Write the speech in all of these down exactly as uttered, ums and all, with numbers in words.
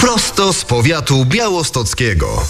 Prosto z powiatu białostockiego.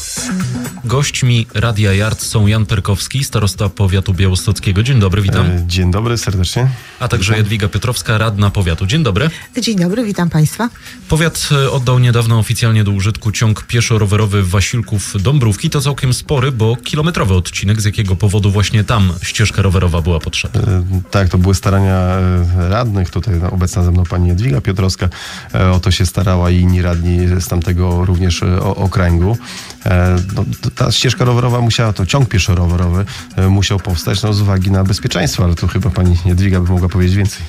Gośćmi Radia Yard są Jan Perkowski, starosta powiatu białostockiego. Dzień dobry, witam. Dzień dobry, serdecznie. A także Jadwiga Piotrowska, radna powiatu. Dzień dobry. Dzień dobry, witam Państwa. Powiat oddał niedawno oficjalnie do użytku ciąg pieszo-rowerowy Wasilków-Dąbrówki. To całkiem spory, bo kilometrowy odcinek. Z jakiego powodu właśnie tam ścieżka rowerowa była potrzebna? Tak, to były starania radnych. Tutaj obecna ze mną pani Jadwiga Piotrowska. O to się starała i inni radni z tamtego również okręgu. No, ta ścieżka rowerowa musiała, to ciąg pieszo-rowerowy musiał powstać no, z uwagi na bezpieczeństwo, ale tu chyba pani Jadwiga by mogła powiedzieć więcej.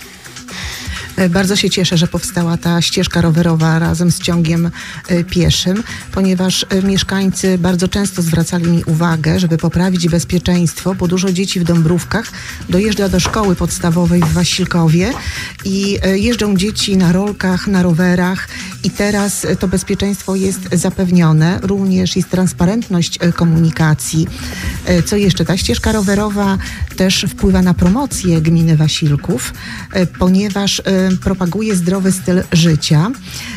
Bardzo się cieszę, że powstała ta ścieżka rowerowa razem z ciągiem pieszym, ponieważ mieszkańcy bardzo często zwracali mi uwagę, żeby poprawić bezpieczeństwo, bo dużo dzieci w Dąbrówkach dojeżdża do szkoły podstawowej w Wasilkowie i jeżdżą dzieci na rolkach, na rowerach i teraz to bezpieczeństwo jest zapewnione. Również jest transparentność komunikacji. Co jeszcze? Ta ścieżka rowerowa też wpływa na promocję gminy Wasilków, ponieważ propaguje zdrowy styl życia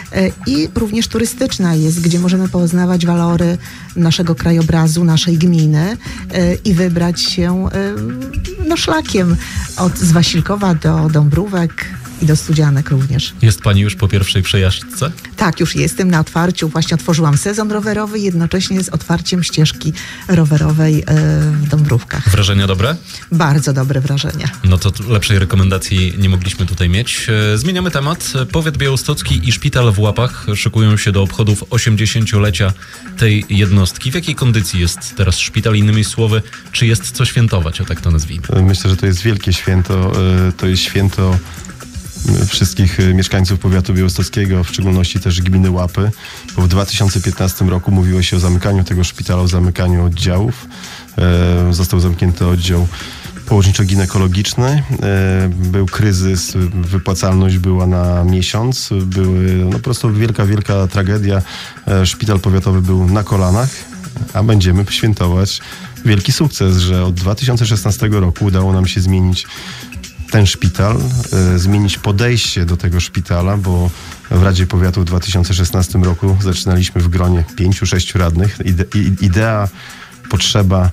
i również turystyczna jest, gdzie możemy poznawać walory naszego krajobrazu, naszej gminy i wybrać się no, szlakiem od z Wasilkowa do Dąbrówek i do Studzianek również. Jest pani już po pierwszej przejażdżce? Tak, już jestem na otwarciu. Właśnie otworzyłam sezon rowerowy jednocześnie z otwarciem ścieżki rowerowej w Dąbrówkach. Wrażenia dobre? Bardzo dobre wrażenia. No to lepszej rekomendacji nie mogliśmy tutaj mieć. Zmieniamy temat. Powiat białostocki i szpital w Łapach szykują się do obchodów osiemdziesięciolecia tej jednostki. W jakiej kondycji jest teraz szpital? Innymi słowy, czy jest co świętować, o tak to nazwijmy? Myślę, że to jest wielkie święto. To jest święto wszystkich mieszkańców powiatu białostockiego, w szczególności też gminy Łapy, bo w dwa tysiące piętnastym roku mówiło się o zamykaniu tego szpitala, o zamykaniu oddziałów. E, został zamknięty oddział położniczo-ginekologiczny. E, był kryzys, wypłacalność była na miesiąc. Były no, po prostu wielka, wielka tragedia. E, szpital powiatowy był na kolanach, a będziemy świętować wielki sukces, że od dwa tysiące szesnastego roku udało nam się zmienić ten szpital, y, zmienić podejście do tego szpitala, bo w Radzie Powiatu w dwa tysiące szesnastym roku zaczynaliśmy w gronie pięciu, sześciu radnych. Ide, idea, potrzeba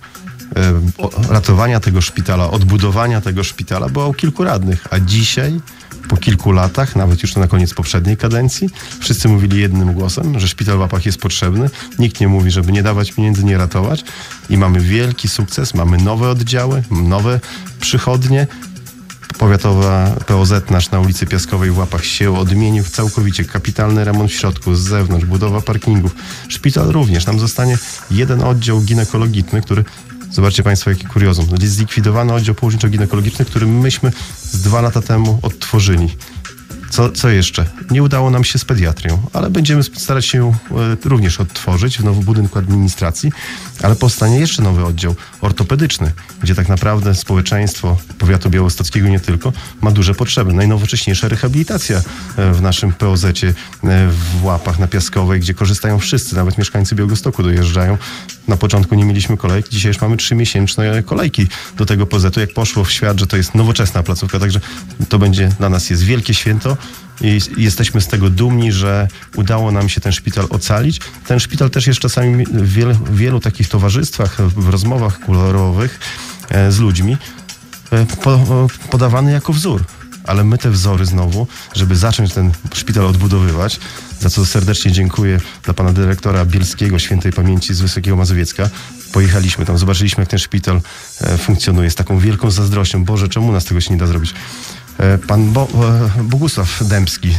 y, ratowania tego szpitala, odbudowania tego szpitala była u kilku radnych, a dzisiaj, po kilku latach, nawet już na koniec poprzedniej kadencji, wszyscy mówili jednym głosem, że szpital w Łapach jest potrzebny. Nikt nie mówi, żeby nie dawać pieniędzy, nie ratować. I mamy wielki sukces, mamy nowe oddziały, nowe przychodnie. Powiatowa P O Z nasz na ulicy Piaskowej w Łapach się odmienił całkowicie. Kapitalny remont w środku, z zewnątrz, budowa parkingów. Szpital również. Nam zostanie jeden oddział ginekologiczny, który, zobaczcie Państwo, jaki kuriozum. Zlikwidowany oddział położniczo-ginekologiczny, który myśmy z dwa lata temu odtworzyli. Co, co jeszcze? Nie udało nam się z pediatrią, ale będziemy starać się ją e, również odtworzyć w nowym budynku administracji, ale powstanie jeszcze nowy oddział ortopedyczny, gdzie tak naprawdę społeczeństwo powiatu białostockiego nie tylko ma duże potrzeby. Najnowocześniejsza rehabilitacja e, w naszym P O Z-cie e, w Łapach na Piaskowej, gdzie korzystają wszyscy, nawet mieszkańcy Białegostoku dojeżdżają. Na początku nie mieliśmy kolejki, dzisiaj już mamy trzymiesięczne kolejki do tego P O Z-u. Jak poszło w świat, że to jest nowoczesna placówka, także to będzie dla nas jest wielkie święto. I jesteśmy z tego dumni, że udało nam się ten szpital ocalić. Ten szpital też jest czasami w wielu, w wielu takich towarzystwach, w rozmowach kuluarowych z ludźmi po, podawany jako wzór. Ale my te wzory znowu, żeby zacząć ten szpital odbudowywać, za co serdecznie dziękuję dla pana dyrektora Bielskiego, świętej pamięci z Wysokiego Mazowiecka. Pojechaliśmy tam, zobaczyliśmy, jak ten szpital funkcjonuje z taką wielką zazdrością. Boże, czemu u nas tego się nie da zrobić? Pan Bo, Bogusław Dębski,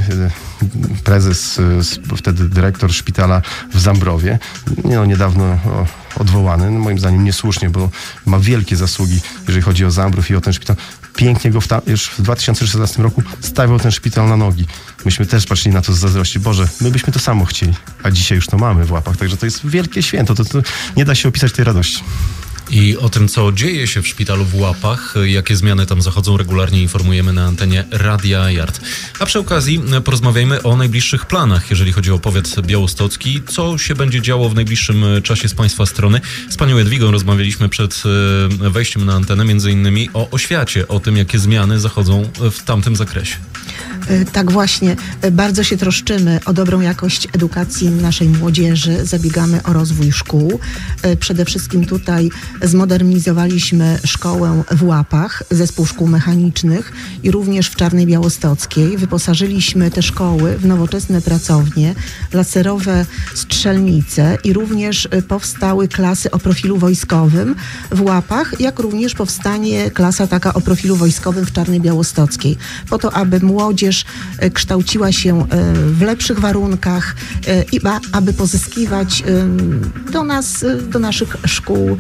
prezes, wtedy dyrektor szpitala w Zambrowie, no, niedawno odwołany, moim zdaniem niesłusznie, bo ma wielkie zasługi, jeżeli chodzi o Zambrów i o ten szpital. Pięknie go w ta, już w dwa tysiące szesnastym roku stawiał ten szpital na nogi. Myśmy też patrzyli na to z zazdrości. Boże, my byśmy to samo chcieli, a dzisiaj już to mamy w Łapach. Także to jest wielkie święto. To, to nie da się opisać tej radości. I o tym, co dzieje się w szpitalu w Łapach, jakie zmiany tam zachodzą, regularnie informujemy na antenie Radia Yard. A przy okazji porozmawiajmy o najbliższych planach, jeżeli chodzi o powiat białostocki. Co się będzie działo w najbliższym czasie z Państwa strony? Z panią Jadwigą rozmawialiśmy przed wejściem na antenę między innymi o oświacie, o tym, jakie zmiany zachodzą w tamtym zakresie. Tak właśnie. Bardzo się troszczymy o dobrą jakość edukacji naszej młodzieży. Zabiegamy o rozwój szkół. Przede wszystkim tutaj zmodernizowaliśmy szkołę w Łapach, zespół szkół mechanicznych i również w Czarnej Białostockiej. Wyposażyliśmy te szkoły w nowoczesne pracownie, laserowe strzelnice i również powstały klasy o profilu wojskowym w Łapach, jak również powstanie klasa taka o profilu wojskowym w Czarnej Białostockiej. Po to, aby młodzież kształciła się w lepszych warunkach i aby pozyskiwać do nas, do naszych szkół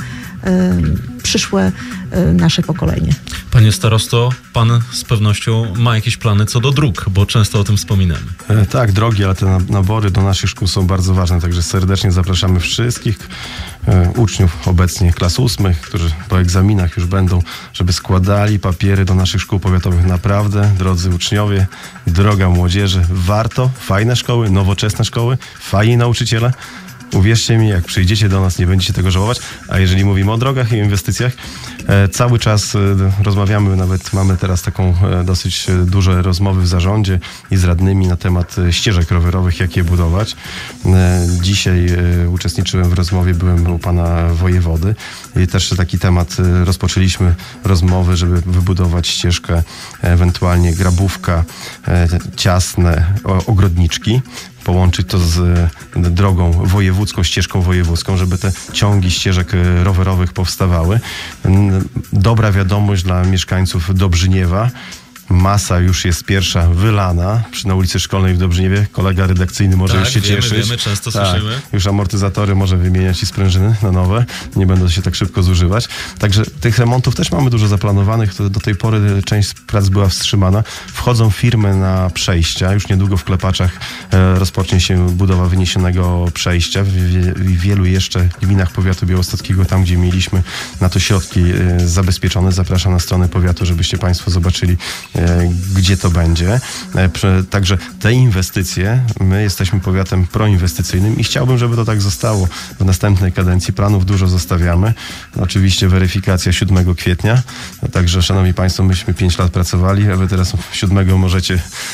przyszłe nasze pokolenie. Panie starosto, pan z pewnością ma jakieś plany co do dróg, bo często o tym wspominamy. E, tak, drogi, ale te nabory do naszych szkół są bardzo ważne, także serdecznie zapraszamy wszystkich e, uczniów obecnie klas ósmych, którzy po egzaminach już będą, żeby składali papiery do naszych szkół powiatowych. Naprawdę, drodzy uczniowie, droga młodzieży, warto, fajne szkoły, nowoczesne szkoły, fajni nauczyciele. Uwierzcie mi, jak przyjdziecie do nas, nie będziecie tego żałować. A jeżeli mówimy o drogach i inwestycjach, e, cały czas e, rozmawiamy, nawet mamy teraz taką e, dosyć duże rozmowy w zarządzie i z radnymi na temat e, ścieżek rowerowych, jak je budować. E, dzisiaj e, uczestniczyłem w rozmowie, byłem u pana wojewody i też taki temat e, rozpoczęliśmy rozmowy, żeby wybudować ścieżkę, ewentualnie grabówka, e, ciasne o, ogrodniczki. Połączyć to z drogą wojewódzką, ścieżką wojewódzką, żeby te ciągi ścieżek rowerowych powstawały. Dobra wiadomość dla mieszkańców Dobrzyniewa. Masa już jest pierwsza wylana przy na ulicy Szkolnej w Dobrzyniewie. Kolega redakcyjny może tak, już się wiemy, cieszyć. Wiemy, często tak, słyszymy. Już amortyzatory może wymieniać i sprężyny na nowe. Nie będą się tak szybko zużywać. Także tych remontów też mamy dużo zaplanowanych. Do tej pory część prac była wstrzymana. Wchodzą firmy na przejścia. Już niedługo w Klepaczach e, rozpocznie się budowa wyniesionego przejścia. W, w wielu jeszcze gminach powiatu białostockiego, tam gdzie mieliśmy na to środki e, zabezpieczone. Zapraszam na stronę powiatu, żebyście państwo zobaczyli, gdzie to będzie. Także te inwestycje, my jesteśmy powiatem proinwestycyjnym i chciałbym, żeby to tak zostało w następnej kadencji. Planów dużo zostawiamy. Oczywiście weryfikacja siódmego kwietnia. Także, szanowni państwo, myśmy pięć lat pracowali, a wy teraz siódmego możecie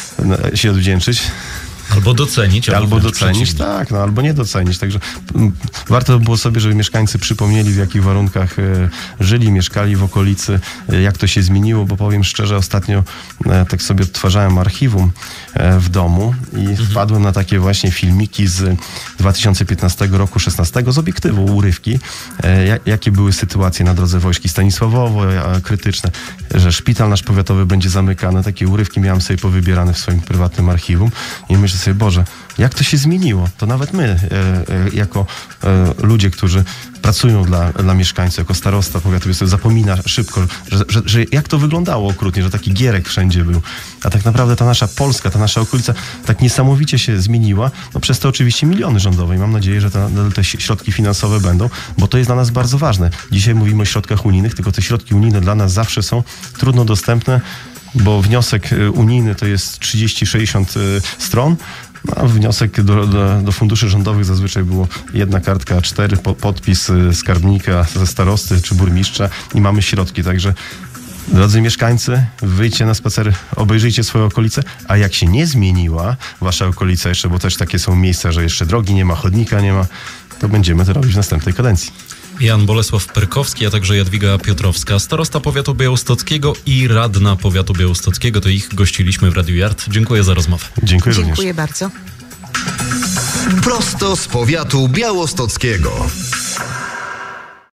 się odwdzięczyć. Albo docenić, albo, albo docenić, tak, no, albo nie docenić. Także m, warto było sobie, żeby mieszkańcy przypomnieli, w jakich warunkach e, żyli, mieszkali w okolicy, e, jak to się zmieniło, bo powiem szczerze, ostatnio e, tak sobie odtwarzałem archiwum e, w domu i mhm. wpadłem na takie właśnie filmiki z dwa tysiące piętnastego roku, szesnastego z obiektywu, urywki, e, jak, jakie były sytuacje na drodze Wojski Stanisławowo, e, krytyczne, że szpital nasz powiatowy będzie zamykany. Takie urywki miałem sobie powybierane w swoim prywatnym archiwum i myślę sobie, Boże, jak to się zmieniło? To nawet my, e, e, jako e, ludzie, którzy pracują dla, dla mieszkańców, jako starosta powiatu, sobie zapomina szybko, że, że, że jak to wyglądało okrutnie, że taki gierek wszędzie był. A tak naprawdę ta nasza Polska, ta nasza okolica tak niesamowicie się zmieniła. No przez to oczywiście miliony rządowe i mam nadzieję, że te, te środki finansowe będą, bo to jest dla nas bardzo ważne. Dzisiaj mówimy o środkach unijnych, tylko te środki unijne dla nas zawsze są trudno dostępne, bo wniosek unijny to jest trzydzieści sześćdziesiąt stron, no, a wniosek do, do, do funduszy rządowych zazwyczaj było jedna kartka A cztery, po, podpis skarbnika ze starosty czy burmistrza i mamy środki. Także drodzy mieszkańcy, wyjdźcie na spacer, obejrzyjcie swoje okolice, a jak się nie zmieniła wasza okolica jeszcze, bo też takie są miejsca, że jeszcze drogi nie ma, chodnika nie ma, to będziemy to robić w następnej kadencji. Jan Bolesław Perkowski, a także Jadwiga Piotrowska, starosta powiatu białostockiego i radna powiatu białostockiego. To ich gościliśmy w Radiu Yard. Dziękuję za rozmowę. Dziękuję, Dziękuję również. bardzo. Prosto z powiatu białostockiego.